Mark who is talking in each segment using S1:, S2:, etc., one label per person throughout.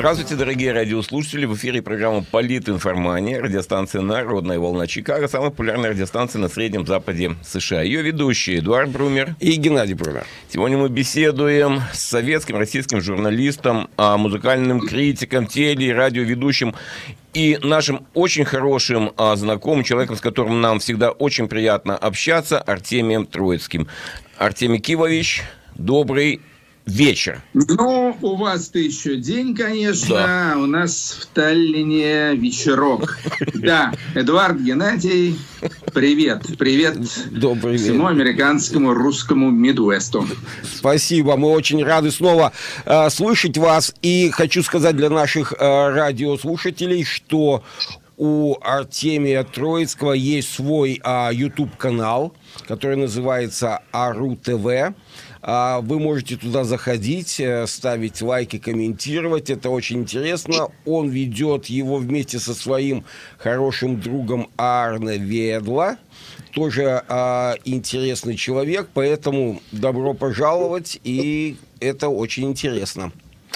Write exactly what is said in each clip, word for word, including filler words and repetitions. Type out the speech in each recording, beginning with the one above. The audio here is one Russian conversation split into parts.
S1: Здравствуйте, дорогие радиослушатели. В эфире программа «Политинформания», радиостанция «Народная волна» Чикаго, самая популярная радиостанция на Среднем Западе США. Ее ведущие Эдуард Брумер
S2: и Геннадий Брумер.
S1: Сегодня мы беседуем с советским, российским журналистом, музыкальным критиком, теле- и радиоведущим и нашим очень хорошим а, знакомым, человеком, с которым нам всегда очень приятно общаться, Артемием Троицким. Артемий Кивович, добрый вечер.
S3: Ну, у вас-то еще день, конечно, да. У нас в Таллине вечерок. Да, Эдуард, Геннадий, привет. Привет
S2: Добрый
S3: всему
S2: вечер.
S3: американскому русскому Мидуэсту.
S2: Спасибо, мы очень рады снова э, слышать вас. И хочу сказать для наших э, радиослушателей, что у Артемия Троицкого есть свой э, YouTube-канал, который называется АРУ ТВ. Вы можете туда заходить, ставить лайки, комментировать. Это очень интересно. Он ведет его вместе со своим хорошим другом Арне Ведла. Тоже а, интересный человек, поэтому добро пожаловать, и это очень интересно.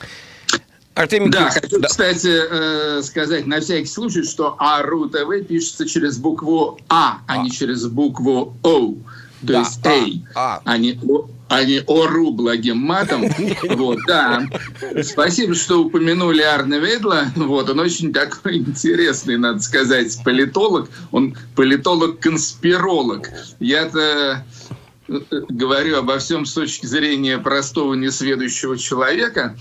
S3: Артемий, да, хочу, да. кстати, э, сказать на всякий случай, что АРУ ТВ пишется через букву А, а, а не через букву О. То да, есть Эй, а, а. а не О. а не ору благим матом. Вот, да. Спасибо, что упомянули Арне Ведла. Вот, он очень такой интересный, надо сказать, политолог. Он политолог-конспиролог. Я-то говорю обо всем с точки зрения простого несведущего человека,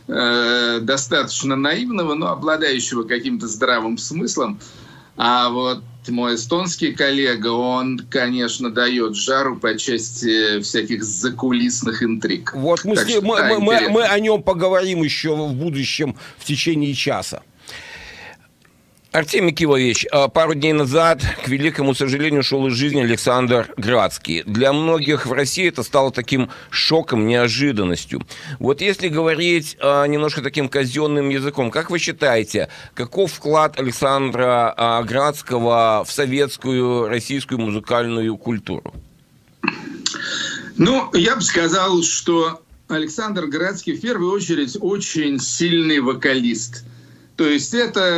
S3: э, достаточно наивного, но обладающего каким-то здравым смыслом. А вот мой эстонский коллега, он, конечно, дает жару по части всяких закулисных интриг.
S2: Вот мы, с ним, мы, да, мы, мы о нем поговорим еще в будущем в течение часа.
S1: Артемий Кивович, пару дней назад, к великому сожалению, ушел из жизни Александр Градский. Для многих в России это стало таким шоком, неожиданностью. Вот если говорить а, немножко таким казенным языком, как вы считаете, каков вклад Александра а, Градского в советскую, российскую музыкальную культуру?
S3: Ну, я бы сказал, что Александр Градский в первую очередь очень сильный вокалист. То есть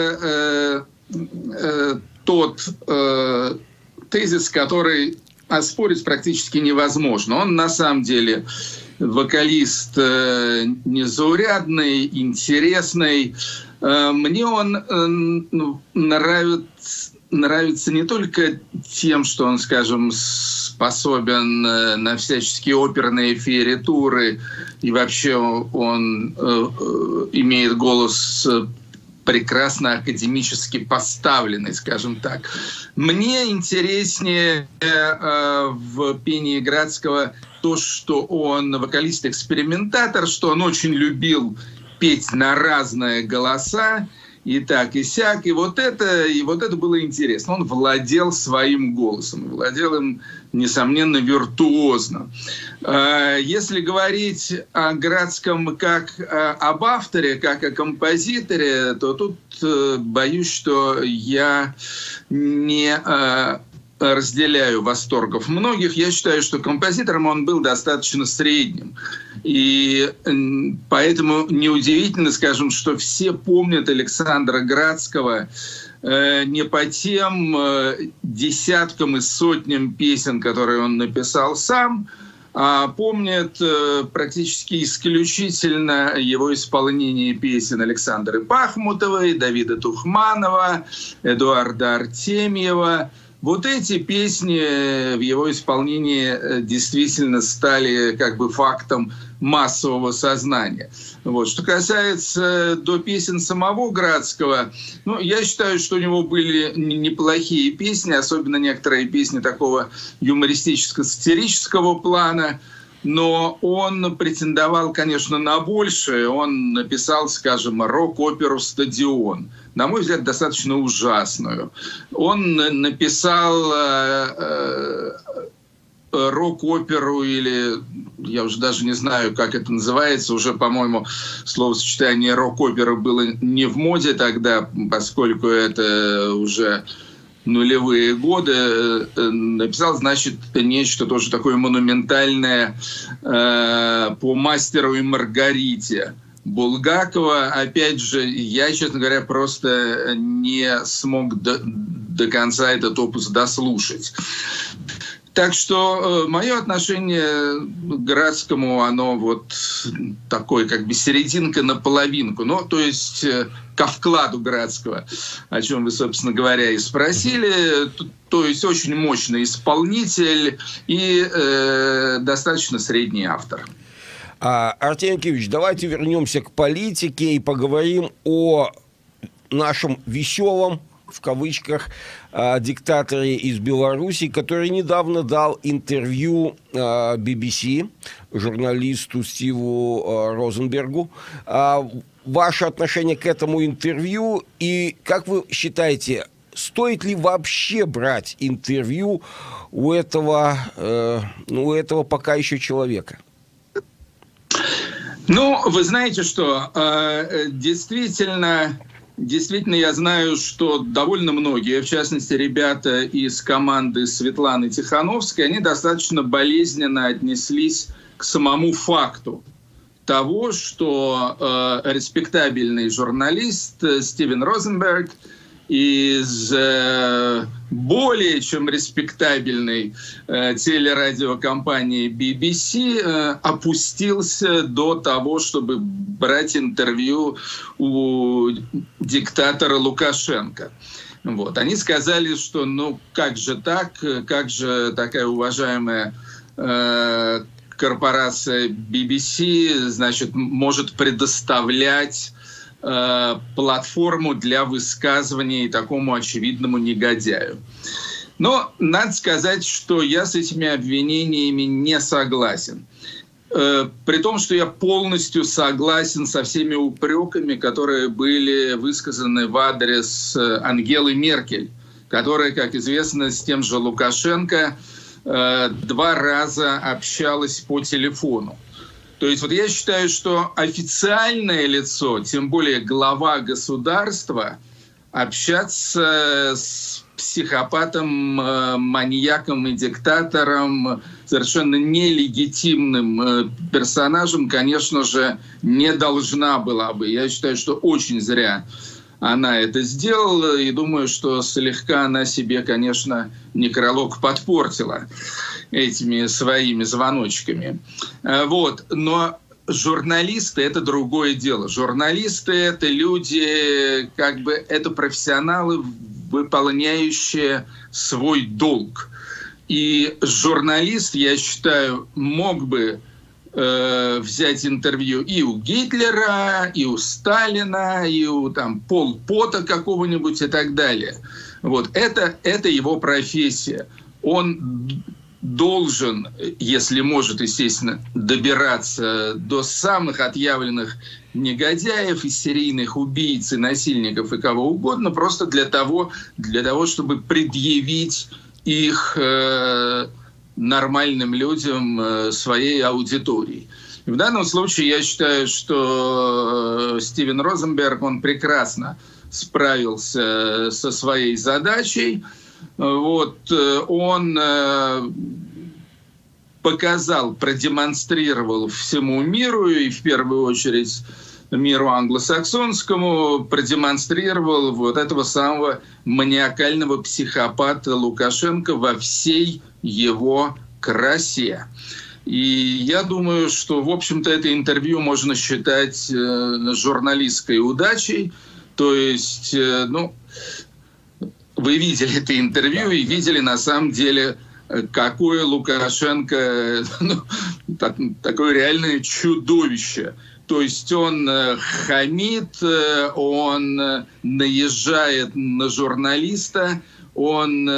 S3: это э, э, тот э, тезис, который оспорить практически невозможно. Он на самом деле вокалист э, незаурядный, интересный. Э, мне он э, нравится, нравится не только тем, что он, скажем, способен э, на всяческие оперные фиоритуры, и вообще он э, э, имеет голос прекрасно академически поставленный, скажем так. Мне интереснее э, в пении Градского то, что он вокалист-экспериментатор, что он очень любил петь на разные голоса, и так, и сяк. И вот это, и вот это было интересно. Он владел своим голосом, владел им, несомненно, виртуозно. Если говорить о Градском как об авторе, как о композиторе, то тут боюсь, что я не разделяю восторгов многих. Я считаю, что композитором он был достаточно средним. И поэтому неудивительно, скажем, что все помнят Александра Градского э, не по тем э, десяткам и сотням песен, которые он написал сам, а помнят э, практически исключительно его исполнение песен Александры Бахмутовой, Давида Тухманова, Эдуарда Артемьева. Вот эти песни в его исполнении действительно стали как бы фактом массового сознания. Вот. Что касается до песен самого Градского, ну, я считаю, что у него были неплохие песни, особенно некоторые песни такого юмористическо-сатирического плана. Но он претендовал, конечно, на большее. Он написал, скажем, рок-оперу «Стадион». На мой взгляд, достаточно ужасную. Он написал э, э, рок-оперу или, я уже даже не знаю, как это называется, уже, по-моему, словосочетание рок-опера было не в моде тогда, поскольку это уже нулевые годы, написал, значит, нечто тоже такое монументальное э, по «Мастеру и Маргарите». Булгакова, опять же, я, честно говоря, просто не смог до, до конца этот опус дослушать. Так что э, мое отношение к Градскому, оно вот такое, как бы серединка на половинку. Ну, то есть э, ко вкладу Градского, о чем вы, собственно говоря, и спросили. То, то есть очень мощный исполнитель и э, достаточно средний автор.
S2: А, Артемий Акимович, давайте вернемся к политике и поговорим о нашем веселом, в кавычках, диктаторе из Беларуси, который недавно дал интервью би би си журналисту Стиву Розенбергу. Ваше отношение к этому интервью и как вы считаете, стоит ли вообще брать интервью у этого, ну, у этого пока еще человека?
S3: Ну, вы знаете, что действительно... Действительно, я знаю, что довольно многие, в частности, ребята из команды Светланы Тихановской, они достаточно болезненно отнеслись к самому факту того, что э, респектабельный журналист Стивен Розенберг из э, более чем респектабельной э, телерадиокомпании би би си э, опустился до того, чтобы брать интервью у диктатора Лукашенко. Вот. Они сказали, что ну как же так, как же такая уважаемая э, корпорация би би си, значит, может предоставлять платформу для высказываний такому очевидному негодяю. Но надо сказать, что я с этими обвинениями не согласен. При том, что я полностью согласен со всеми упреками, которые были высказаны в адрес Ангелы Меркель, которая, как известно, с тем же Лукашенко два раза общалась по телефону. То есть вот я считаю, что официальное лицо, тем более глава государства, общаться с психопатом, маньяком и диктатором, совершенно нелегитимным персонажем, конечно же, не должна была бы. Я считаю, что очень зря она это сделала, и думаю, что слегка она себе, конечно, некролог подпортила этими своими звоночками. Вот. Но журналисты — это другое дело. Журналисты — это люди, как бы, это профессионалы, выполняющие свой долг. И журналист, я считаю, мог бы э, взять интервью и у Гитлера, и у Сталина, и у там, Пол Пота какого-нибудь и так далее. Вот. Это, это его профессия. Он должен, если может, естественно, добираться до самых отъявленных негодяев и серийных убийц, и насильников, и кого угодно, просто для того, для того чтобы предъявить их э, нормальным людям, э, своей аудитории. В данном случае я считаю, что э, Стивен Розенберг, он прекрасно справился со своей задачей. Вот, он э, показал, продемонстрировал всему миру, и в первую очередь миру англосаксонскому, продемонстрировал вот этого самого маниакального психопата Лукашенко во всей его красе. И я думаю, что, в общем-то, это интервью можно считать э, журналистской удачей. То есть, э, ну... Вы видели это интервью и видели на самом деле, какое Лукашенко, ну, так, такое реальное чудовище. То есть он хамит, он наезжает на журналиста, он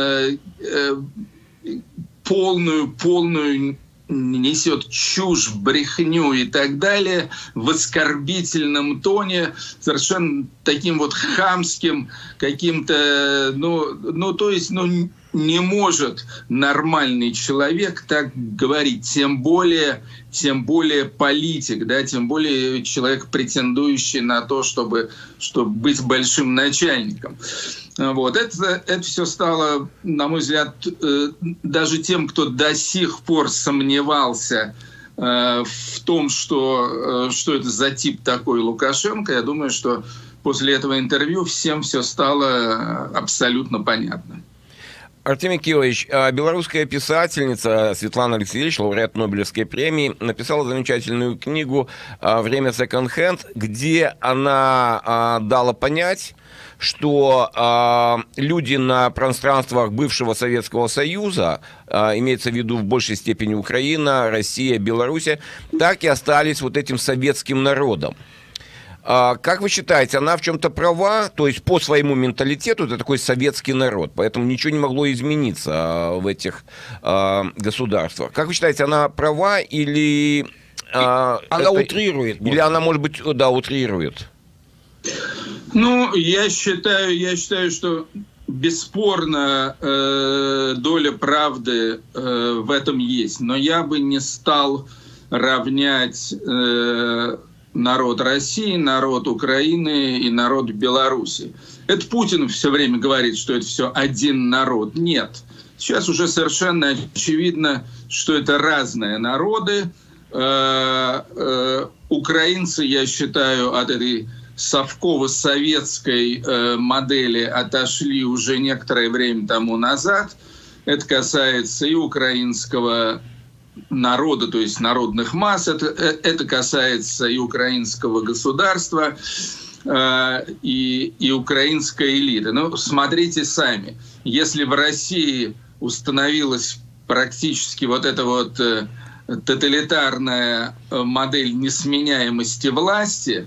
S3: полную, полную несет чушь, брехню и так далее в оскорбительном тоне, совершенно таким вот хамским, каким-то, ну, ну то есть, ну, не может нормальный человек так говорить, тем более, тем более политик, да, тем более человек, претендующий на то, чтобы, чтобы быть большим начальником. Вот. Это, это все стало, на мой взгляд, даже тем, кто до сих пор сомневался в том, что, что это за тип такой Лукашенко, я думаю, что после этого интервью всем все стало абсолютно понятно.
S1: Артемий Кириллович, белорусская писательница Светлана Алексеевич, лауреат Нобелевской премии, написала замечательную книгу «Время секонд-хенд», где она дала понять, что э, люди на пространствах бывшего Советского Союза, э, имеется в виду в большей степени Украина, Россия, Беларусь, так и остались вот этим советским народом. Э, как вы считаете, она в чем-то права? То есть по своему менталитету это такой советский народ, поэтому ничего не могло измениться э, в этих э, государствах. Как вы считаете, она права или... Э,
S2: она
S1: это,
S2: утрирует?
S1: Или она, может быть, да, утрирует?
S3: Ну, я считаю, я считаю, что бесспорно э, доля правды э, в этом есть. Но я бы не стал равнять э, народ России, народ Украины и народ Беларуси. Это Путин все время говорит, что это все один народ. Нет. Сейчас уже совершенно очевидно, что это разные народы. Э, э, украинцы, я считаю, от этой совково-советской э, модели отошли уже некоторое время тому назад. Это касается и украинского народа, то есть народных масс, это, это касается и украинского государства, э, и, и украинской элиты. Но смотрите сами, если в России установилась практически вот эта вот э, тоталитарная модель несменяемости власти,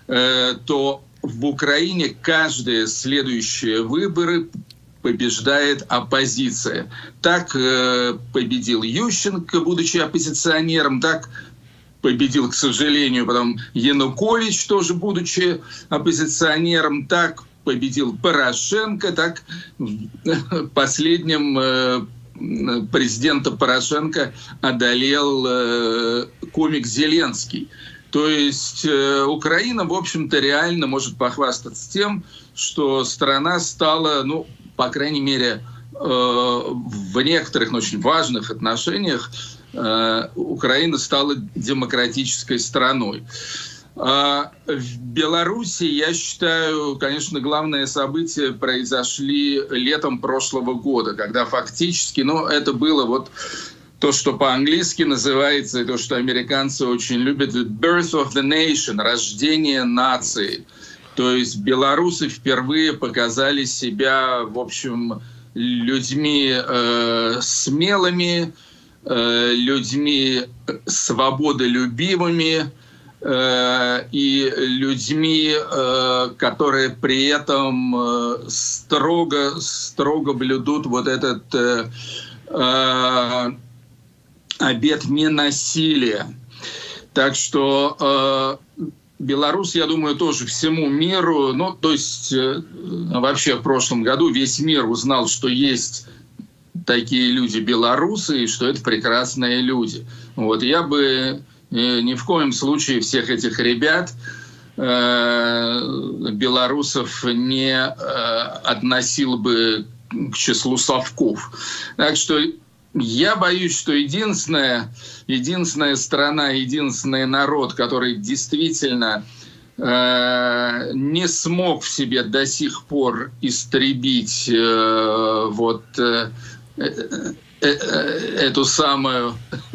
S3: то в Украине каждые следующие выборы побеждает оппозиция. Так победил Ющенко, будучи оппозиционером, так победил, к сожалению, потом Янукович, тоже будучи оппозиционером, так победил Порошенко, так последним президента Порошенко одолел комик Зеленский. То есть э, Украина, в общем-то, реально может похвастаться тем, что страна стала, ну, по крайней мере, э, в некоторых, но очень важных отношениях э, Украина стала демократической страной. А в Беларуси, я считаю, конечно, главные события произошли летом прошлого года, когда фактически, ну, это было вот... то, что по-английски называется, и то, что американцы очень любят, birth of the nation, рождение нации. То есть белорусы впервые показали себя, в общем, людьми э, смелыми, э, людьми свободолюбивыми э, и людьми, э, которые при этом э, строго, строго блюдут вот этот... Э, э, обет ненасилия. Так что э, Беларусь, я думаю, тоже всему миру, ну, то есть э, вообще в прошлом году весь мир узнал, что есть такие люди белорусы, и что это прекрасные люди. Вот, я бы э, ни в коем случае всех этих ребят, э, белорусов, не э, относил бы к числу совков. Так что я боюсь, что единственная, единственная страна, единственный народ, который действительно э, не смог в себе до сих пор истребить э, вот э, э, э, эту самую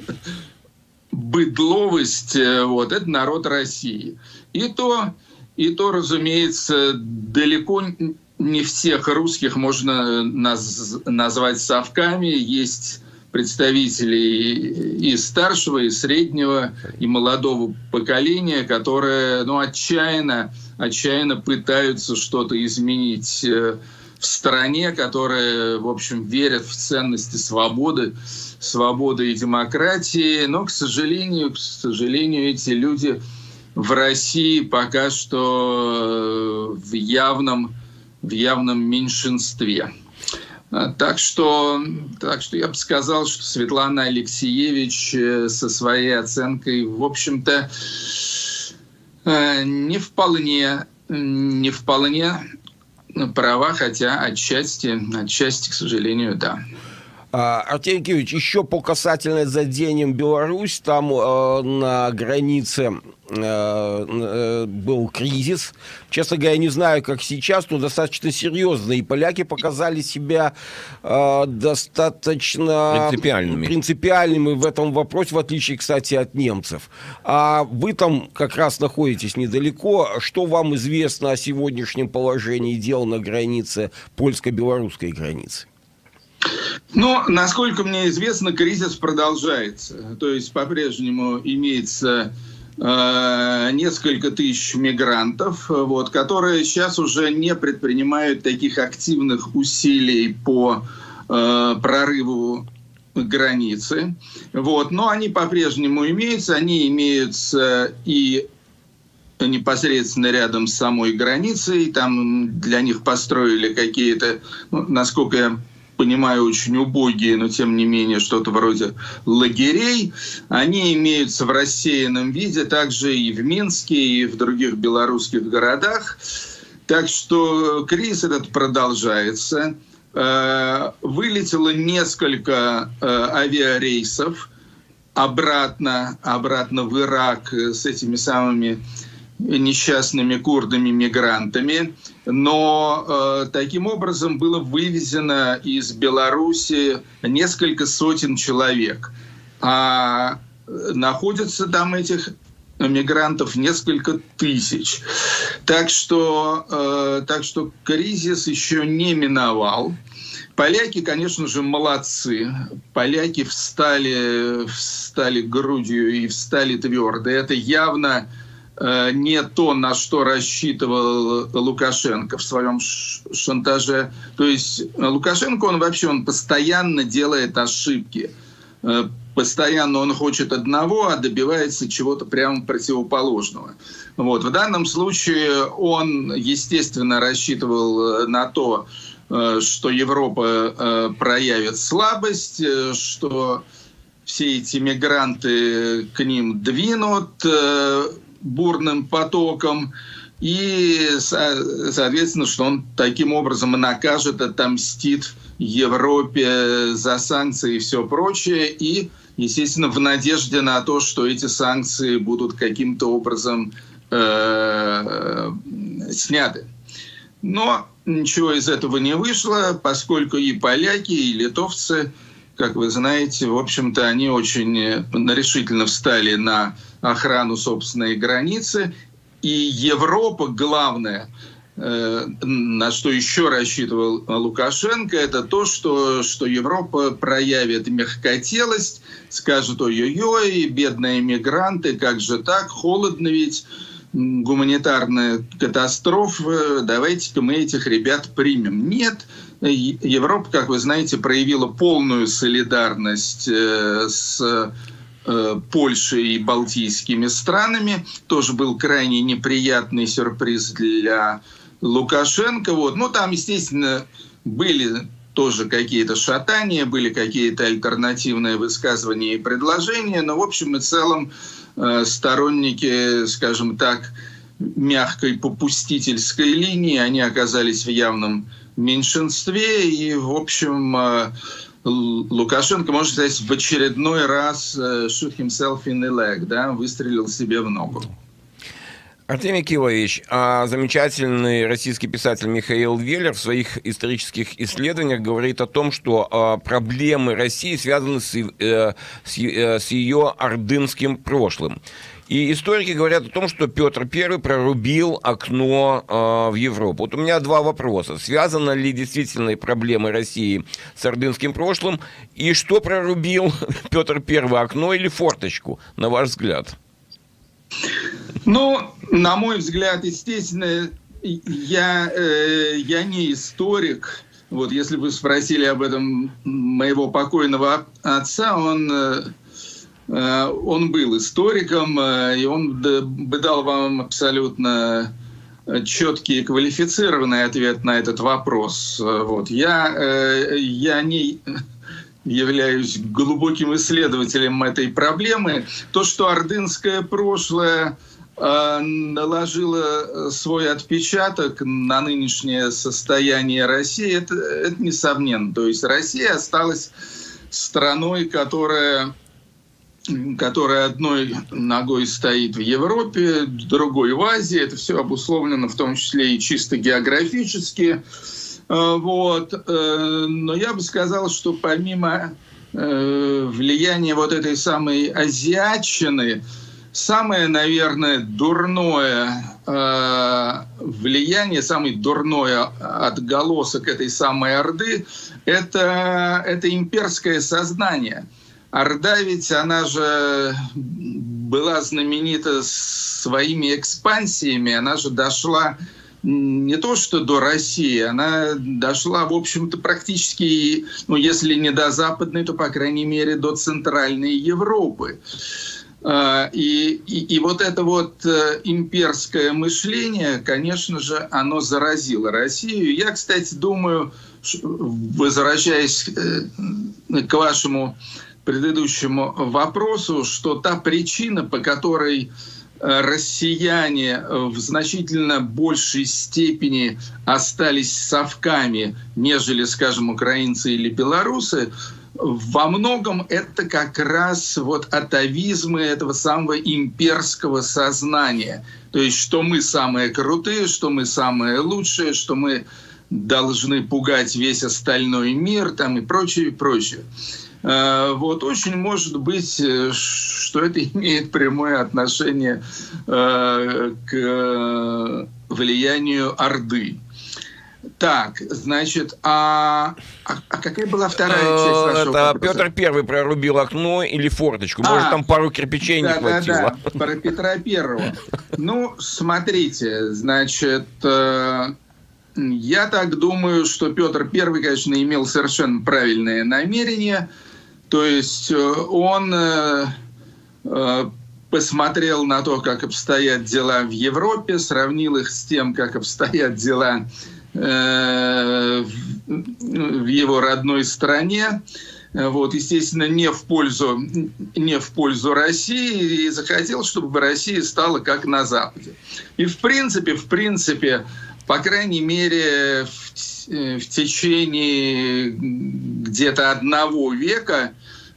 S3: быдловость, э, вот, это народ России. И то, и то, разумеется, далеко не всех русских можно наз, назвать совками. Есть представители и старшего, и среднего, и молодого поколения, которые, ну, отчаянно, отчаянно пытаются что-то изменить в стране, которые, в общем, верят в ценности свободы, свободы и демократии. Но, к сожалению, к сожалению, эти люди в России пока что в явном, в явном меньшинстве. Так что, так что я бы сказал, что Светлана Алексеевич со своей оценкой, в общем-то, не вполне, не вполне права, хотя отчасти, отчасти, к сожалению, да.
S2: Артемий Киевич, еще по касательной заденем Беларусь, там э, на границе э, был кризис. Честно говоря, не знаю, как сейчас, но достаточно серьезный. И поляки показали себя э, достаточно
S1: принципиальными.
S2: принципиальными в этом вопросе, в отличие, кстати, от немцев. А вы там как раз находитесь недалеко. Что вам известно о сегодняшнем положении дел на границе, польско-белорусской границы?
S3: Ну, насколько мне известно, кризис продолжается. То есть по-прежнему имеется э, несколько тысяч мигрантов, вот, которые сейчас уже не предпринимают таких активных усилий по э, прорыву границы. Вот, но они по-прежнему имеются. Они имеются и непосредственно рядом с самой границей. Там для них построили какие-то, ну, насколько я понимаю, очень убогие, но тем не менее что-то вроде лагерей. Они имеются в рассеянном виде также и в Минске, и в других белорусских городах. Так что кризис этот продолжается. Вылетело несколько авиарейсов обратно, обратно в Ирак с этими самыми несчастными курдами-мигрантами, но э, таким образом было вывезено из Беларуси несколько сотен человек, а находится там этих мигрантов несколько тысяч. Так что, э, так что кризис еще не миновал. Поляки, конечно же, молодцы. Поляки встали, встали грудью и встали твердо. Это явно не то, на что рассчитывал Лукашенко в своем шантаже. То есть Лукашенко, он вообще он постоянно делает ошибки. Постоянно он хочет одного, а добивается чего-то прямо противоположного. Вот. В данном случае он, естественно, рассчитывал на то, что Европа проявит слабость, что все эти мигранты к ним двинут бурным потоком, и, соответственно, что он таким образом накажет, отомстит Европе за санкции и все прочее, и, естественно, в надежде на то, что эти санкции будут каким-то образом э, сняты. Но ничего из этого не вышло, поскольку и поляки, и литовцы, как вы знаете, в общем-то, они очень решительно встали на охрану собственной границы. И Европа, главное, э, на что еще рассчитывал Лукашенко, это то, что, что Европа проявит мягкотелость, скажет: ой-ой-ой, бедные мигранты, как же так, холодно ведь, гуманитарная катастрофа, давайте-ка мы этих ребят примем. Нет, Европа, как вы знаете, проявила полную солидарность э, с Польшей и балтийскими странами. Тоже был крайне неприятный сюрприз для Лукашенко. Вот. Ну, там, естественно, были тоже какие-то шатания, были какие-то альтернативные высказывания и предложения, но в общем и целом э, сторонники, скажем так, мягкой попустительской линии, они оказались в явном меньшинстве, и, в общем, э, Лукашенко, можно сказать, в очередной раз shoot himself in the leg, да, выстрелил себе в ногу.
S1: Артемий Киевович, а замечательный российский писатель Михаил Веллер в своих исторических исследованиях говорит о том, что а, проблемы России связаны с, э, с, э, с ее ордынским прошлым. И историки говорят о том, что Петр Первый прорубил окно э, в Европу. Вот у меня два вопроса. Связаны ли действительно проблемы России с ордынским прошлым? И что прорубил Петр Первый, окно или форточку, на ваш взгляд?
S3: Ну, на мой взгляд, естественно, я, э, я не историк. Вот если вы спросили об этом моего покойного отца, он... Э, Он был историком, и он бы дал вам абсолютно четкий и квалифицированный ответ на этот вопрос. Вот. Я, я не являюсь глубоким исследователем этой проблемы. То, что ордынское прошлое наложило свой отпечаток на нынешнее состояние России, это, это несомненно. То есть Россия осталась страной, которая, которая одной ногой стоит в Европе, другой в Азии. Это все обусловлено в том числе и чисто географически. Вот. Но я бы сказал, что помимо влияния вот этой самой азиатчины, самое, наверное, дурное влияние, самый дурной отголосок этой самой Орды – это, это имперское сознание. Орда ведь, она же была знаменита своими экспансиями, она же дошла не то что до России, она дошла, в общем-то, практически, ну, если не до Западной, то, по крайней мере, до Центральной Европы. И, и, и вот это вот имперское мышление, конечно же, оно заразило Россию. Я, кстати, думаю, возвращаясь к вашему предыдущему вопросу, что та причина, по которой россияне в значительно большей степени остались совками, нежели, скажем, украинцы или белорусы, во многом это как раз вот атавизмы этого самого имперского сознания. То есть, что мы самые крутые, что мы самые лучшие, что мы должны пугать весь остальной мир там, и прочее, и прочее. Вот очень может быть, что это имеет прямое отношение к влиянию Орды. Так, значит, а, а, а какая была вторая часть вашего
S1: Это
S3: вопроса?
S1: Петр Первый прорубил окно или форточку? Может, а, там пару кирпичей да, не хватило?
S3: Да, да, про Петра Первого. Ну, смотрите, значит, я так думаю, что Петр Первый, конечно, имел совершенно правильное намерение. То есть он э, э, посмотрел на то, как обстоят дела в Европе, сравнил их с тем, как обстоят дела э, в, в его родной стране. Вот, естественно, не в пользу, не в пользу России, и захотел, чтобы Россия стала как на Западе. И в принципе, в принципе, по крайней мере, в, в течение где-то одного века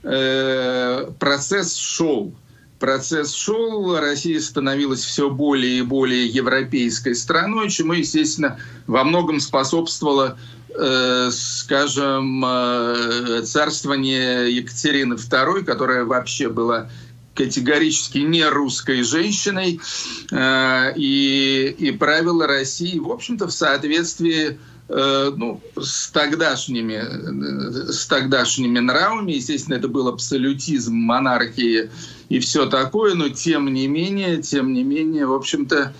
S3: э, процесс шел. Процесс шел, Россия становилась все более и более европейской страной, чему, естественно, во многом способствовало, э, скажем, э, царствование Екатерины Второй, которая вообще была категорически не русской женщиной, э, и, и правила России, в общем-то, в соответствии э, ну, с, тогдашними, с тогдашними нравами. Естественно, это был абсолютизм, монархии и все такое, но тем не менее, тем не менее, в общем-то,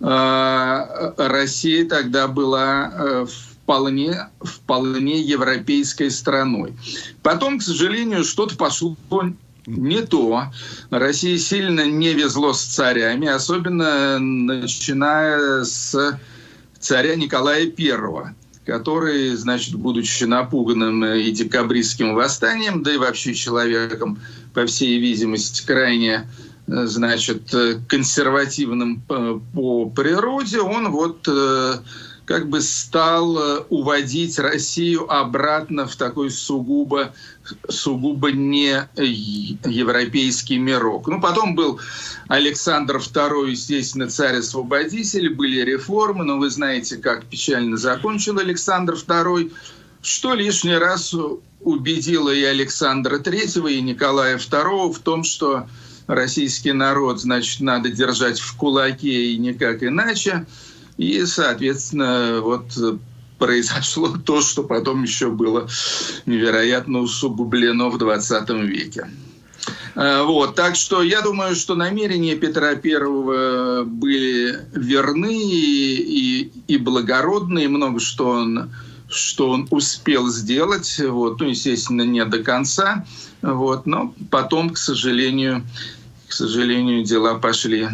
S3: э, Россия тогда была э, вполне, вполне европейской страной. Потом, к сожалению, что-то пошло не то. России сильно не везло с царями, особенно начиная с царя Николая Первого, который, значит, будучи напуганным и декабристским восстанием, да и вообще человеком, по всей видимости, крайне, значит, консервативным по природе, он вот как бы стал уводить Россию обратно в такой сугубо, сугубо не европейский мирок. Ну, потом был Александр Второй, естественно, царь-освободитель, были реформы, но вы знаете, как печально закончил Александр Второй, что лишний раз убедило и Александра Третьего, и Николая Второго в том, что российский народ, значит, надо держать в кулаке и никак иначе. И, соответственно, вот произошло то, что потом еще было невероятно усугублено в двадцатом веке. Вот, так что я думаю, что намерения Петра Первого были верны и, и, и благородны, и много что он, что он успел сделать. Вот, ну, естественно, не до конца. Вот, но потом, к сожалению, к сожалению, дела пошли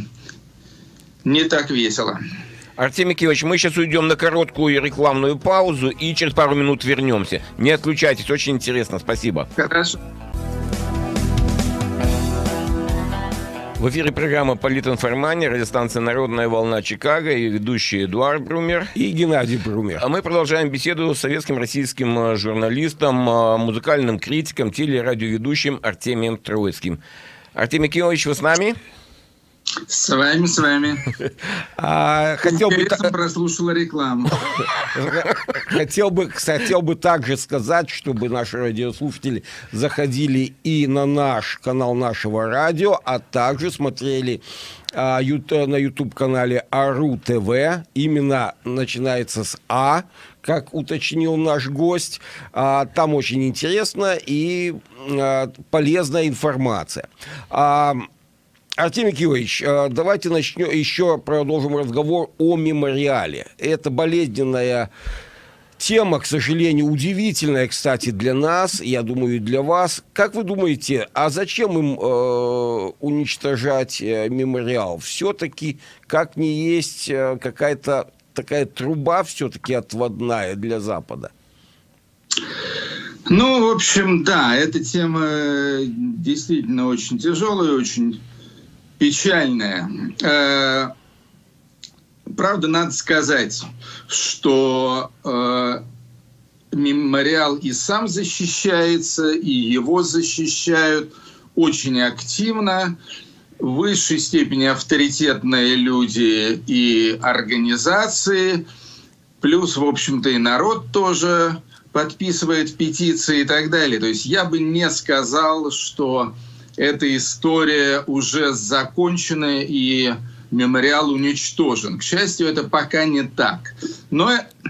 S3: не так весело.
S1: Артемий Кириллович, мы сейчас уйдем на короткую рекламную паузу и через пару минут вернемся. Не отключайтесь, очень интересно. Спасибо.
S3: Хорошо.
S1: В эфире программа «Политинформания», радиостанция «Народная волна» Чикаго, и ведущий Эдуард Брумер
S2: и Геннадий Брумер.
S1: А мы продолжаем беседу с советским российским журналистом, музыкальным критиком, телерадиоведущим Артемием Троицким. Артемий Кириллович, вы с нами?
S3: С вами, с вами.
S2: А, хотел бы
S3: прослушала рекламу.
S2: Хотел бы, хотел бы также сказать, чтобы наши радиослушатели заходили и на наш канал нашего радио, а также смотрели а, ют, на YouTube-канале АРУ ТВ. Именно начинается с А, как уточнил наш гость. А, там очень интересно и а, полезная информация. А, Артемий Кириллович, давайте начнем, еще продолжим разговор о мемориале. Это болезненная тема, к сожалению, удивительная, кстати, для нас, я думаю, и для вас. Как вы думаете, а зачем им э, уничтожать э, мемориал? Все-таки, как не есть э, какая-то такая труба все-таки отводная для Запада?
S3: Ну, в общем, да, эта тема действительно очень тяжелая, очень печальная. Правда, надо сказать, что э, мемориал и сам защищается, и его защищают очень активно. В высшей степени авторитетные люди и организации, плюс, в общем-то, и народ тоже подписывает петиции и так далее. То есть я бы не сказал, что эта история уже закончена и мемориал уничтожен. К счастью, это пока не так. Но,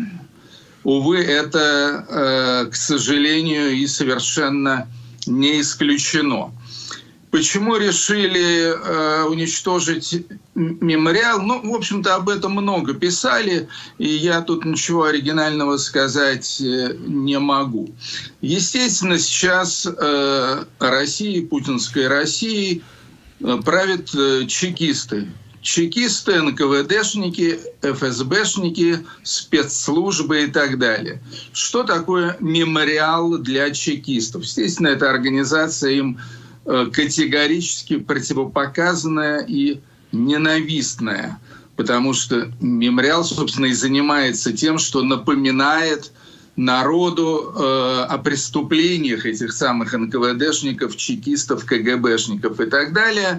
S3: увы, это, э, к сожалению, и совершенно не исключено. Почему решили э, уничтожить мемориал? Ну, в общем-то, об этом много писали, и я тут ничего оригинального сказать э, не могу. Естественно, сейчас э, Россией, путинской Россией, э, правят э, чекисты. Чекисты, эн ка вэ дэшники, эф эс бэшники, спецслужбы и так далее. Что такое мемориал для чекистов? Естественно, эта организация им категорически противопоказанная и ненавистная, потому что мемориал, собственно, и занимается тем, что напоминает народу э, о преступлениях этих самых эн ка вэ дэшников, чекистов, ка гэ бэшников и так далее.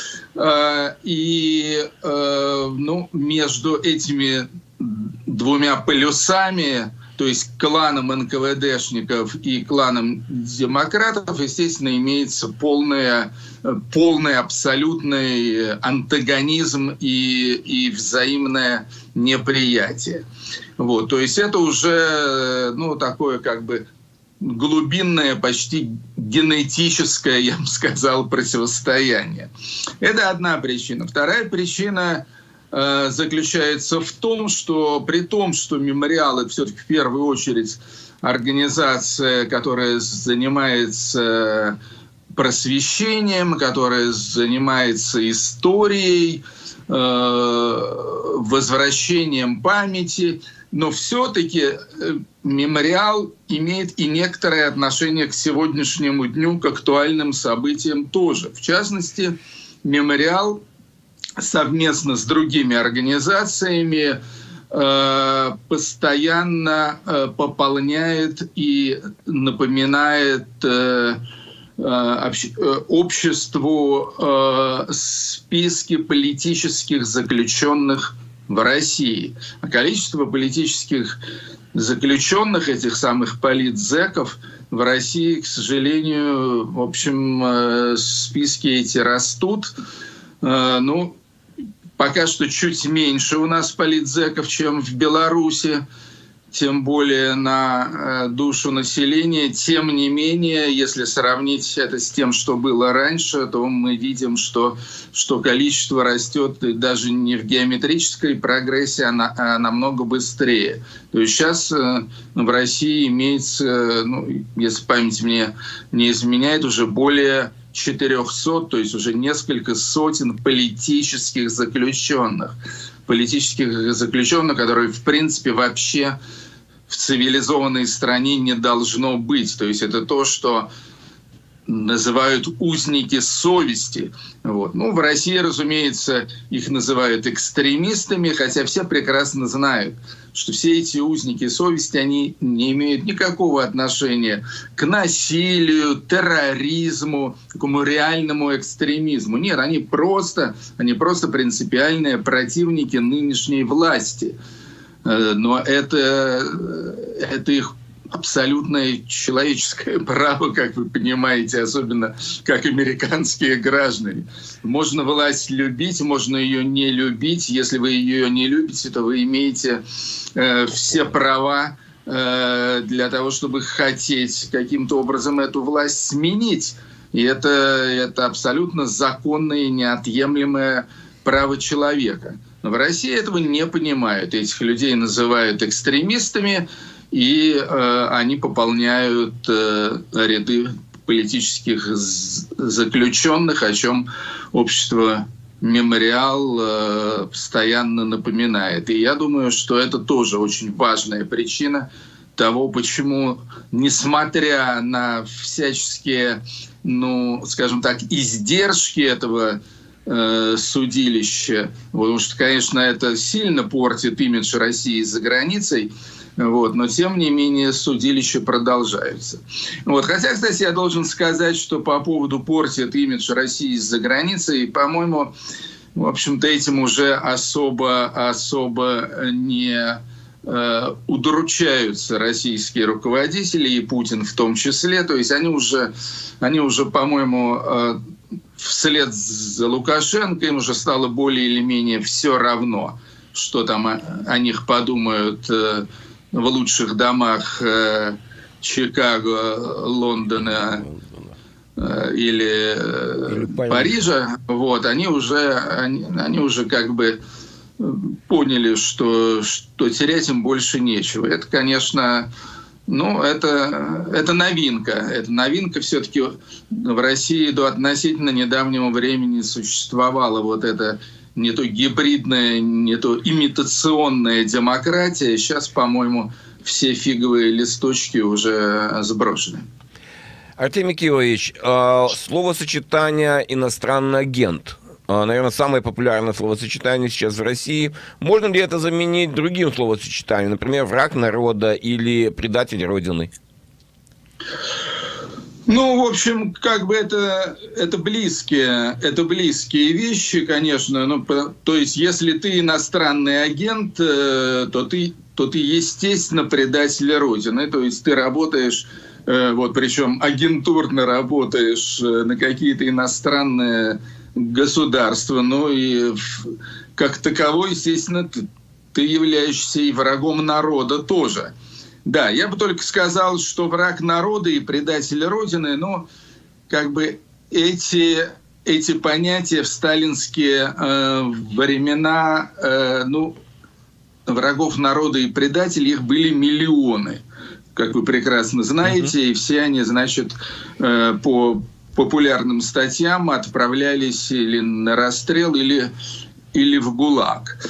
S3: Э, и э, ну, между этими двумя полюсами, то есть кланом эн ка вэ дэшников и кланом демократов, естественно, имеется полное, полный абсолютный антагонизм и, и взаимное неприятие. Вот, то есть это уже ну, такое как бы глубинное, почти генетическое, я бы сказал, противостояние. Это одна причина. Вторая причина заключается в том, что при том, что мемориал — это все-таки в первую очередь организация, которая занимается просвещением, которая занимается историей, возвращением памяти, но все-таки мемориал имеет и некоторое отношение к сегодняшнему дню, к актуальным событиям тоже. В частности, мемориал совместно с другими организациями э, постоянно э, пополняет и напоминает э, э, общ, э, обществу э, списки политических заключенных в России. А количество политических заключенных, этих самых политзеков, в России, к сожалению, в общем, э, списки эти растут. Э, ну, пока что чуть меньше у нас политзеков, чем в Беларуси, тем более на душу населения. Тем не менее, если сравнить это с тем, что было раньше, то мы видим, что, что количество растет даже не в геометрической прогрессии, а, на, а намного быстрее. То есть сейчас в России имеется, ну, если память мне не изменяет, уже более четырехсот, то есть уже несколько сотен политических заключенных. Политических заключенных, которые, в принципе, вообще в цивилизованной стране не должно быть. То есть это то, что называют узники совести. Вот. Ну, в России, разумеется, их называют экстремистами, хотя все прекрасно знают, что все эти узники совести, они не имеют никакого отношения к насилию, терроризму, такому реальному экстремизму. Нет, они просто, они просто принципиальные противники нынешней власти. Но это, это их абсолютное человеческое право, как вы понимаете, особенно как американские граждане. Можно власть любить, можно ее не любить. Если вы ее не любите, то вы имеете э, все права э, для того, чтобы хотеть каким-то образом эту власть сменить. И это, это абсолютно законное и неотъемлемое право человека. Но в России этого не понимают. Этих людей называют экстремистами, и э, они пополняют э, ряды политических заключенных, о чем общество «Мемориал» э, постоянно напоминает. И я думаю, что это тоже очень важная причина того, почему, несмотря на всяческие, ну, скажем так, издержки этого э, судилища, потому что, конечно, это сильно портит имидж России за границей, вот, но, тем не менее, судилища продолжаются. Вот. Хотя, кстати, я должен сказать, что по поводу портит имидж России за границей, по-моему, в общем-то, этим уже особо, особо не э, удручаются российские руководители, и Путин в том числе. То есть они уже, они уже по-моему, э, вслед за Лукашенко им уже стало более или менее все равно, что там о, о них подумают э, в лучших домах э, Чикаго, Лондона э, или, э, или Парижа. Вот, они уже, они, они уже как бы поняли, что, что терять им больше нечего. Это, конечно, ну, это, это новинка. Это новинка. Все-таки в России до относительно недавнего времени существовала вот эта не то гибридная, не то имитационная демократия. Сейчас, по-моему, все фиговые листочки уже сброшены.
S1: Артемий Кириллович, словосочетание «иностранный агент», наверное, самое популярное словосочетание сейчас в России. Можно ли это заменить другим словосочетанием, например, «враг народа» или «предатель Родины»?
S3: Ну, в общем, как бы это, это, близкие, это близкие вещи, конечно. Ну, то есть, если ты иностранный агент, то ты, то ты естественно, предатель Родины. То есть, ты работаешь, вот, причем агентурно работаешь на какие-то иностранные государства. Ну, и как таковой, естественно, ты, ты являешься и врагом народа тоже. Да, я бы только сказал, что враг народа и предатель Родины, ну, как бы эти, эти понятия в сталинские э, времена, э, ну, врагов народа и предателей, их были миллионы, как вы прекрасно знаете, mm-hmm. и все они, значит, э, по популярным статьям отправлялись или на расстрел, или, или в ГУЛАГ.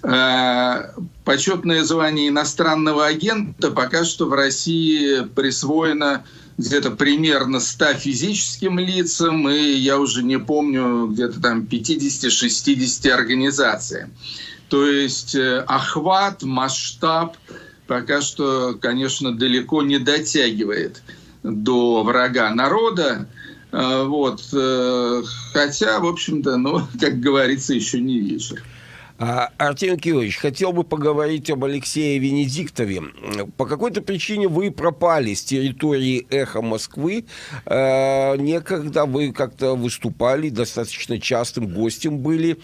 S3: Почетное звание иностранного агента пока что в России присвоено где-то примерно ста физическим лицам, и я уже не помню, где-то там пятьдесят-шестьдесят организациям. То есть охват, масштаб пока что, конечно, далеко не дотягивает до врага народа. Вот. Хотя, в общем-то, ну, как говорится, еще не вечер.
S2: Артемий Кириллович, хотел бы поговорить об Алексее Венедиктове. По какой-то причине вы пропали с территории «Эхо Москвы». Некогда вы как-то выступали, достаточно частым гостем были.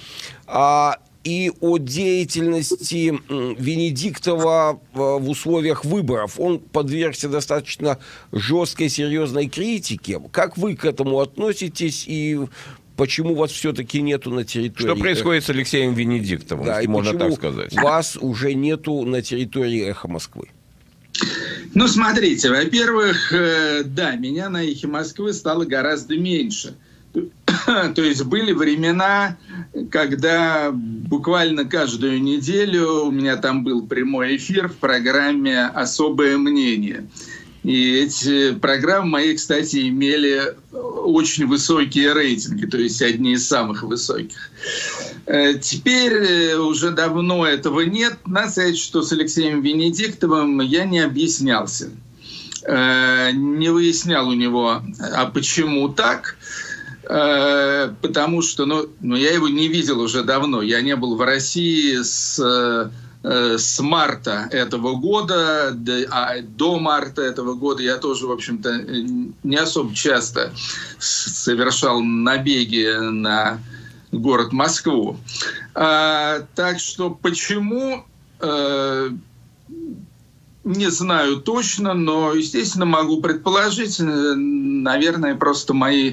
S2: И о деятельности Венедиктова в условиях выборов. Он подвергся достаточно жесткой, серьезной критике. Как вы к этому относитесь и почему вас все-таки нету на территории...
S1: Что происходит с Алексеем Венедиктовым, да, можно так сказать?
S2: Вас уже нету на территории «Эхо Москвы»?
S3: Ну, смотрите, во-первых, да, меня на «Эхе Москвы» стало гораздо меньше. То есть были времена, когда буквально каждую неделю у меня там был прямой эфир в программе «Особое мнение». И эти программы мои, кстати, имели очень высокие рейтинги, то есть одни из самых высоких. Теперь уже давно этого нет. Надо сказать, что с Алексеем Венедиктовым я не объяснялся. Не выяснял у него, а почему так. Потому что ну, ну, я его не видел уже давно. Я не был в России с... с марта этого года, а до марта этого года я тоже, в общем-то, не особо часто совершал набеги на город Москву. А, так что почему, а, не знаю точно, но, естественно, могу предположить, наверное, просто мои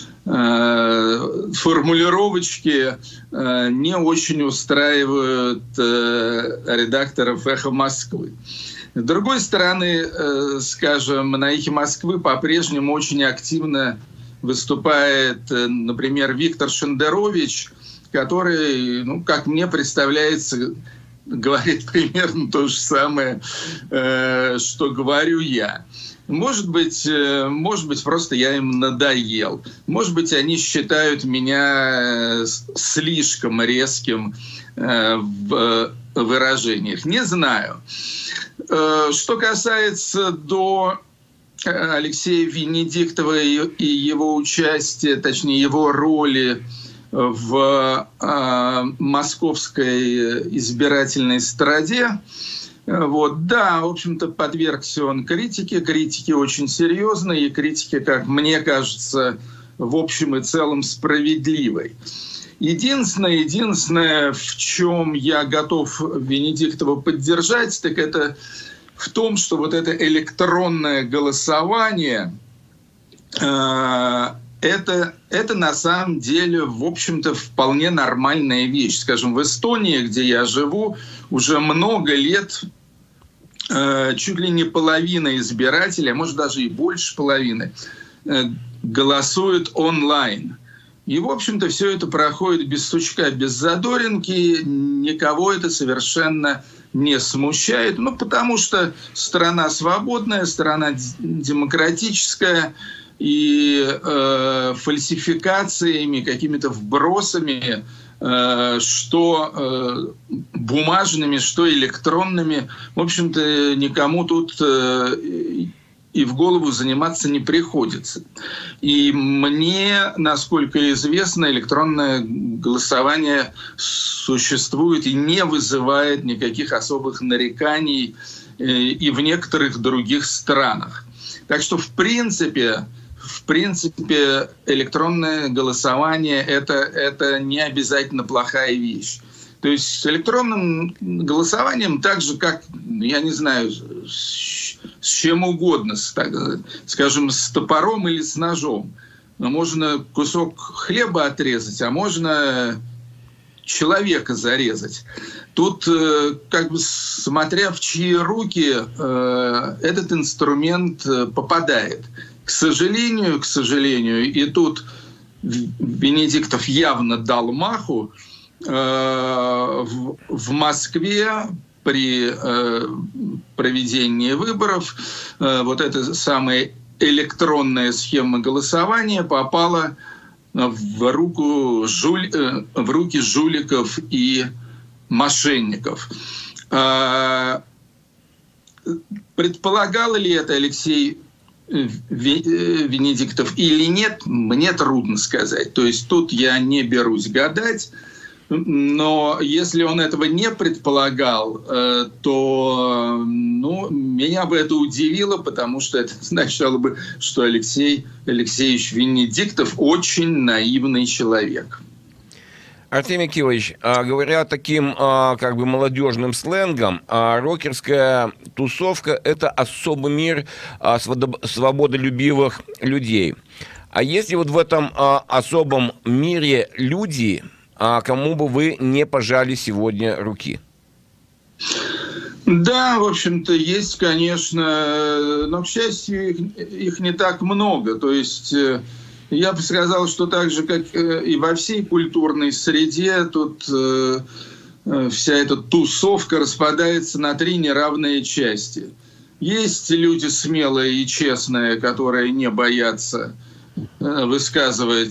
S3: формулировочки не очень устраивают редакторов «Эхо Москвы». С другой стороны, скажем, на «Эхе Москвы» по-прежнему очень активно выступает, например, Виктор Шендерович, который, ну, как мне представляется, говорит примерно то же самое, что говорю я. Может быть, может быть, просто я им надоел. Может быть, они считают меня слишком резким в выражениях. Не знаю. Что касается до Алексея Венедиктова и его участия, точнее, его роли в московской избирательной страде, вот, да, в общем-то, подвергся он критике, критике очень серьезной, и критике, как мне кажется, в общем и целом справедливой. Единственное, единственное, в чем я готов Венедиктова поддержать, так это в том, что вот это электронное голосование, э, это, это на самом деле, в общем-то, вполне нормальная вещь. Скажем, в Эстонии, где я живу, уже много лет э, чуть ли не половина избирателей, а может даже и больше половины, э, голосует онлайн. И, в общем-то, все это проходит без сучка, без задоринки, никого это совершенно не смущает, ну, потому что страна свободная, страна демократическая, и э, фальсификациями, какими-то вбросами, э, что э, бумажными, что электронными, в общем-то, никому тут э, и в голову заниматься не приходится. И мне, насколько известно, электронное голосование существует и не вызывает никаких особых нареканий э, и в некоторых других странах. Так что, в принципе, В принципе, электронное голосование это, это не обязательно плохая вещь. То есть с электронным голосованием так же, как, я не знаю, с, с чем угодно, с, так, скажем, с топором или с ножом. Можно кусок хлеба отрезать, а можно человека зарезать. Тут, как бы, смотря в чьи руки этот инструмент попадает. К сожалению, к сожалению, и тут Венедиктов явно дал маху, в Москве при проведении выборов вот эта самая электронная схема голосования попала в, руку жуль... в руки жуликов и мошенников. Предполагал ли это Алексей Венедиктов или нет, мне трудно сказать. То есть тут я не берусь гадать. Но если он этого не предполагал, то, ну, меня бы это удивило, потому что это означало бы, что Алексей Алексеевич Венедиктов очень наивный человек.
S1: Артемий Кивович, говоря таким как бы молодежным сленгом, рокерская тусовка – это особый мир свободолюбивых людей. А есть ли вот в этом особом мире люди, кому бы вы не пожали сегодня руки?
S3: Да, в общем-то, есть, конечно, но, к счастью, их, их не так много. То есть я бы сказал, что так же, как и во всей культурной среде, тут вся эта тусовка распадается на три неравные части. Есть люди смелые и честные, которые не боятся высказывать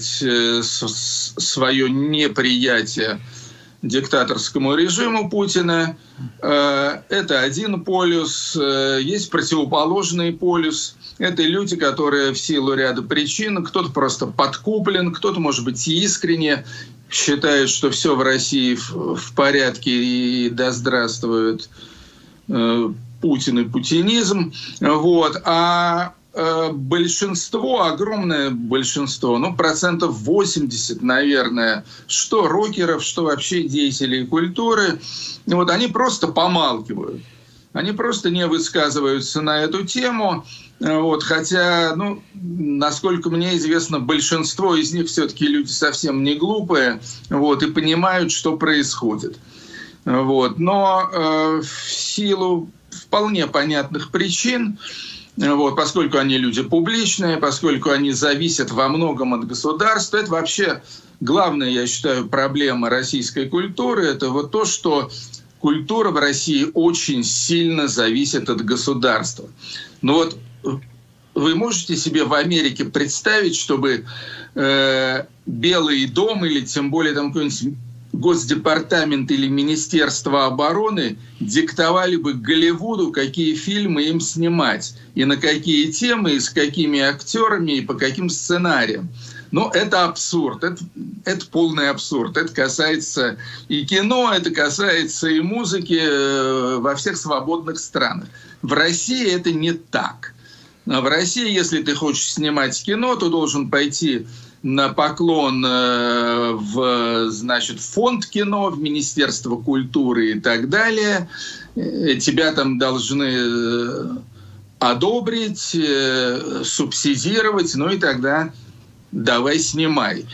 S3: свое неприятие диктаторскому режиму Путина. Это один полюс. Есть противоположный полюс. Это люди, которые в силу ряда причин, кто-то просто подкуплен, кто-то, может быть, и искренне считает, что все в России в порядке и да здравствует Путин и путинизм. Вот. А большинство, огромное большинство, ну, процентов восемьдесят, наверное, что рокеров, что вообще деятелей культуры, вот они просто помалкивают. Они просто не высказываются на эту тему. Вот, хотя, ну, насколько мне известно, большинство из них все-таки люди совсем не глупые, вот, и понимают, что происходит. Вот. Но э, в силу вполне понятных причин, вот, поскольку они люди публичные, поскольку они зависят во многом от государства, это вообще главная, я считаю, проблема российской культуры, это вот то, что культура в России очень сильно зависит от государства. Но вот вы можете себе в Америке представить, чтобы э, Белый дом или тем более там какой-нибудь Госдепартамент или Министерство обороны диктовали бы Голливуду, какие фильмы им снимать, и на какие темы, и с какими актерами, и по каким сценариям. Но это абсурд, это, это полный абсурд. Это касается и кино, это касается и музыки во всех свободных странах. В России это не так. В России, если ты хочешь снимать кино, то должен пойти на поклон в, значит, фонд кино, в Министерство культуры и так далее. Тебя там должны одобрить, субсидировать, ну и тогда давай снимай.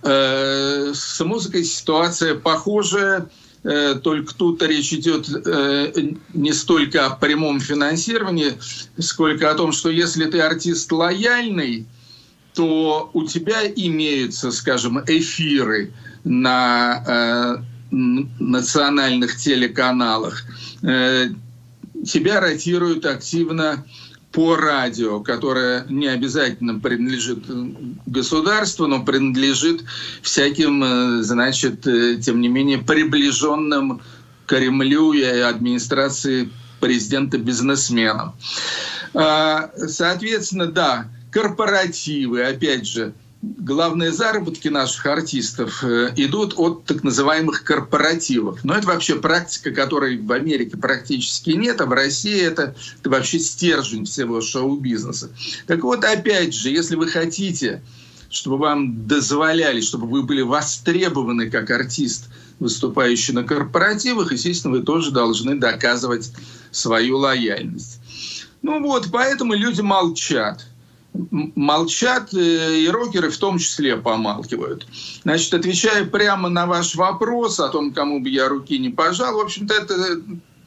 S3: С музыкой ситуация похожая, только тут речь идет не столько о прямом финансировании, сколько о том, что если ты артист лояльный, то у тебя имеются, скажем, эфиры на э, национальных телеканалах. Э, тебя ротируют активно по радио, которое не обязательно принадлежит государству, но принадлежит всяким, значит, тем не менее, приближенным к Кремлю и администрации президента бизнесменам. Э, соответственно, да, корпоративы, опять же, главные заработки наших артистов идут от так называемых корпоративов. Но это вообще практика, которой в Америке практически нет, а в России это, это вообще стержень всего шоу-бизнеса. Так вот, опять же, если вы хотите, чтобы вам дозволяли, чтобы вы были востребованы как артист, выступающий на корпоративах, естественно, вы тоже должны доказывать свою лояльность. Ну вот, поэтому люди молчат. Молчат, и рокеры в том числе помалкивают. Значит, отвечая прямо на ваш вопрос о том, кому бы я руки не пожал, в общем-то, это,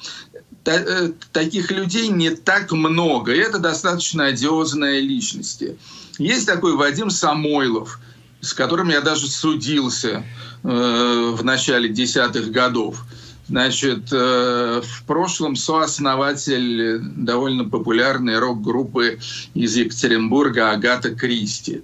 S3: та, таких людей не так много, и это достаточно одиозные личности. Есть такой Вадим Самойлов, с которым я даже судился э, в начале десятых годов. Значит, в прошлом сооснователь довольно популярной рок-группы из Екатеринбурга Агата Кристи.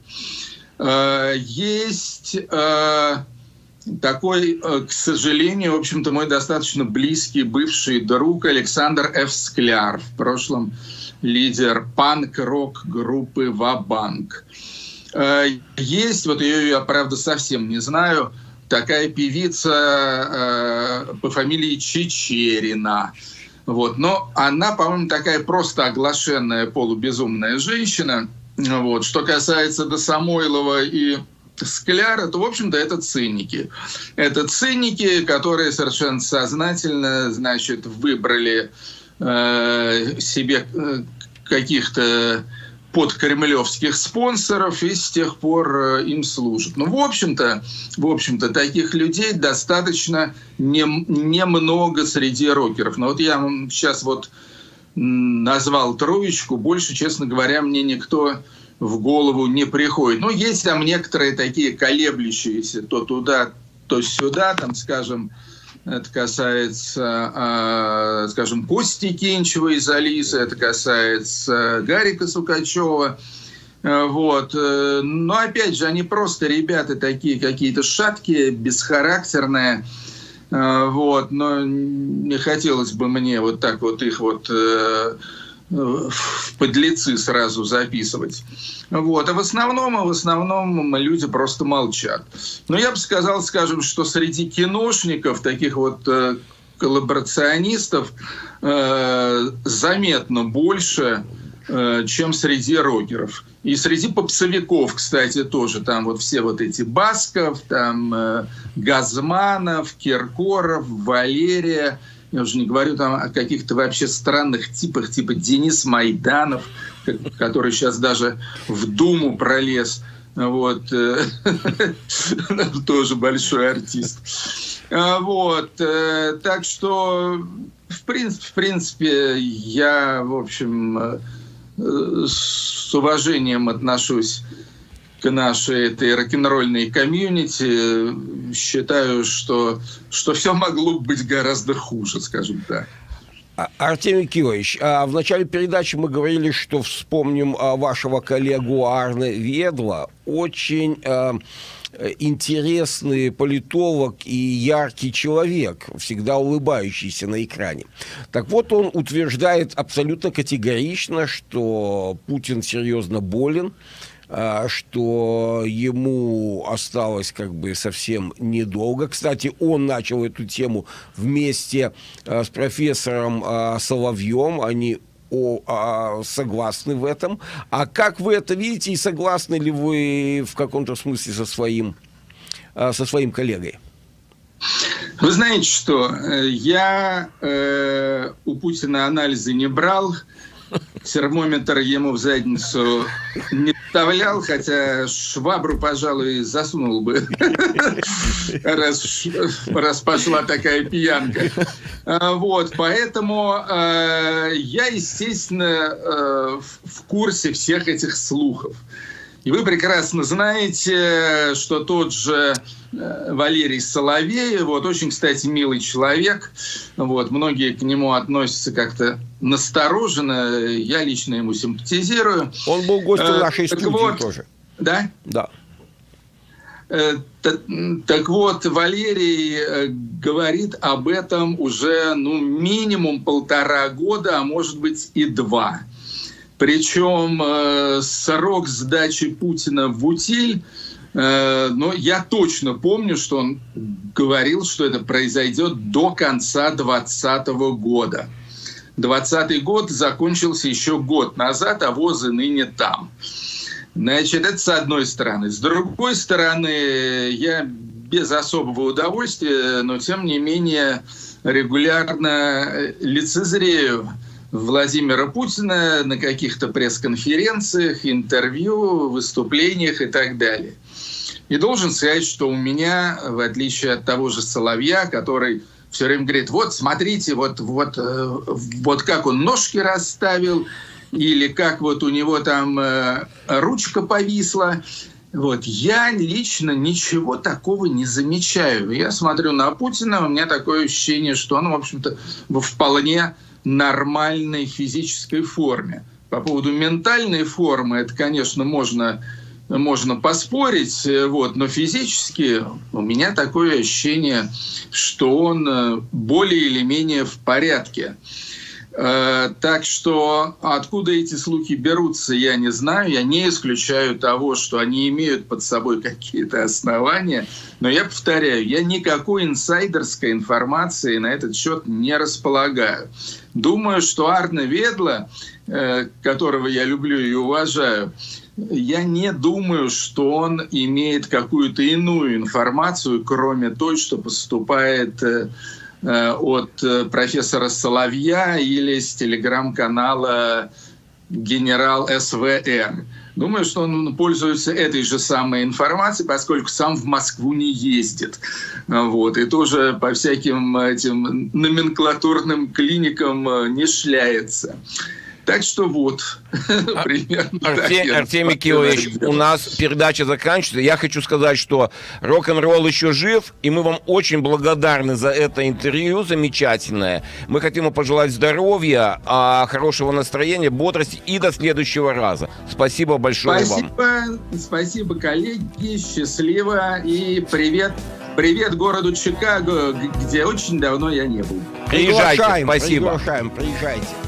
S3: Есть такой, к сожалению, в общем-то, мой достаточно близкий бывший друг Александр Ф. Скляр, в прошлом лидер панк-рок группы «Ва-банк». Есть, вот ее я, правда, совсем не знаю, такая певица э, по фамилии Чечерина. Вот. Но она, по-моему, такая просто оглашенная полубезумная женщина. Вот. Что касается до Самойлова и Скляра, то, в общем-то, это циники. Это циники, которые совершенно сознательно, значит, выбрали э, себе каких-то подкремлевских спонсоров и с тех пор им служат. Ну, в общем-то, в общем-то, таких людей достаточно немного не среди рокеров. Но вот я вам сейчас вот назвал троечку, больше, честно говоря, мне никто в голову не приходит. Ну, есть там некоторые такие колеблющиеся то туда, то сюда, там, скажем, Это касается, скажем, Кости Кинчева из «Алисы», это касается Гарика Сукачева. Вот. Но, опять же, они просто ребята такие какие-то шаткие, бесхарактерные. Вот. Но не хотелось бы мне вот так вот их вот в подлецы сразу записывать. Вот. А в основном, в основном люди просто молчат. Но я бы сказал, скажем, что среди киношников, таких вот коллаборационистов, заметно больше, чем среди рокеров. И среди попсовиков, кстати, тоже. Там вот все вот эти Басков, там э, Газманов, Киркоров, Валерия. Я уже не говорю там о каких-то вообще странных типах, типа Денис Майданов, который сейчас даже в Думу пролез. Вот. Тоже большой артист. Вот. Так что, в принципе, в принципе, я, в общем, с уважением отношусь к нашей этой рок-н-ролльной комьюнити. Считаю, что, что все могло быть гораздо хуже, скажем так.
S2: Артемий Киевич, в начале передачи мы говорили, что вспомним вашего коллегу Арне Ведла. Очень интересный политолог и яркий человек, всегда улыбающийся на экране. Так вот, он утверждает абсолютно категорично, что Путин серьезно болен, что ему осталось как бы совсем недолго. Кстати, он начал эту тему вместе с профессором Соловьем. Они О, а, согласны в этом. А как вы это видите и согласны ли вы в каком-то смысле со своим, а, со своим коллегой?
S3: Вы знаете что? Я э, у Путина анализы не брал, термометр ему в задницу не вставлял, хотя швабру, пожалуй, засунул бы, раз, раз пошла такая пьянка. Вот, поэтому э, я, естественно, э, в курсе всех этих слухов. И вы прекрасно знаете, что тот же Валерий Соловей, вот, очень, кстати, милый человек, вот, многие к нему относятся как-то настороженно, я лично ему симпатизирую.
S2: Он был гостем нашей студии
S3: вот,
S2: тоже.
S3: Да?
S2: Да.
S3: Так, так вот, Валерий говорит об этом уже, ну, минимум полтора года, а может быть и два. Причем э, срок сдачи Путина в утиль, э, но я точно помню, что он говорил, что это произойдет до конца двадцатого года. Двадцатый год закончился еще год назад, а ВОЗ и ныне там. Значит, это с одной стороны. С другой стороны, я без особого удовольствия, но тем не менее регулярно лицезрею Владимира Путина на каких-то пресс-конференциях, интервью, выступлениях и так далее. И должен сказать, что у меня, в отличие от того же Соловья, который все время говорит, вот смотрите, вот, вот, вот как он ножки расставил, или как вот у него там э, ручка повисла. Вот. Я лично ничего такого не замечаю. Я смотрю на Путина, у меня такое ощущение, что он, в общем-то, вполне нормальной физической форме. По поводу ментальной формы, это, конечно, можно, можно поспорить, вот, но физически у меня такое ощущение, что он более или менее в порядке. Так что откуда эти слухи берутся, я не знаю. Я не исключаю того, что они имеют под собой какие-то основания. Но я повторяю, я никакой инсайдерской информации на этот счет не располагаю. Думаю, что Арне Ведла, которого я люблю и уважаю, я не думаю, что он имеет какую-то иную информацию, кроме той, что поступает от профессора Соловья или с телеграм-канала «Генерал СВР». Думаю, что он пользуется этой же самой информацией, поскольку сам в Москву не ездит. Вот, и тоже по всяким этим номенклатурным клиникам не шляется. Так что вот, примерно
S1: Артем, Артемий Кириллович, у нас передача заканчивается. Я хочу сказать, что рок-н-ролл еще жив, и мы вам очень благодарны за это интервью замечательное. Мы хотим вам пожелать здоровья, хорошего настроения, бодрости и до следующего раза. Спасибо большое
S3: спасибо,
S1: вам.
S3: Спасибо, коллеги, счастливо и привет. Привет городу Чикаго, где очень давно я не был.
S1: Приезжайте,
S2: Приглашаем,
S1: спасибо.
S2: Приглашаем, приезжайте.